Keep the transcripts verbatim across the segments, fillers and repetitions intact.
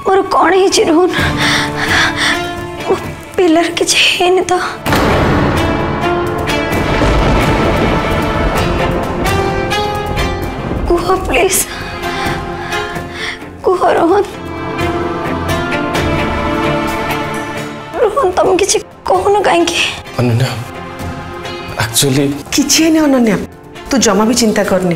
मोर कौन है रोहन पिलर किछ हेन तो कुह प्लीज कुह रोहन रोहन तुम किछ कहून कहीं अनन्या एक्चुअली किछि नहीं अनन्या तू जमा भी चिंता करनी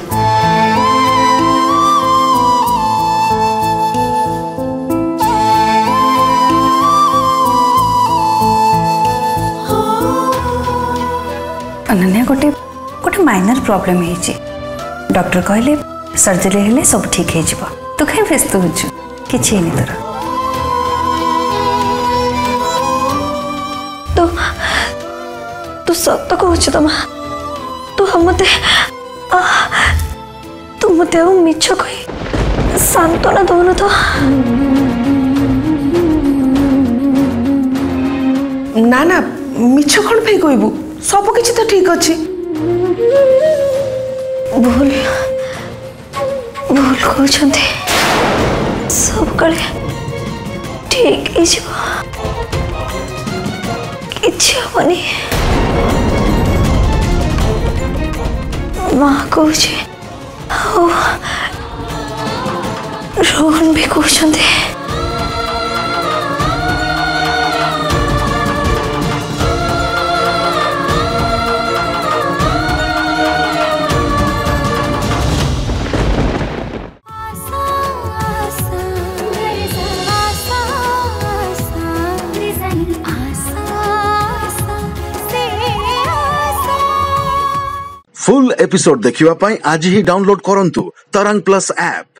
अनन्या गोटे गोटे माइनर प्रॉब्लम है डॉक्टर कहले सर्जरी हेले सब ठीक है जीव तू कहीं व्यस्त हो किछि नहीं तोर तो तू सत कहू तुम तू मते तू मते मिछ कही सांत्वना दौन तो ना ना मिछ कौन पे कहबू सब किछि तो ठीक अच्छी भूल भूल कहते सब कले ठीक किछि हबनी माँ कहूँ रोहन भी कहते फुल एपिसोड देखिवा पाई आज ही डाउनलोड करंतु तरंग प्लस ऐप।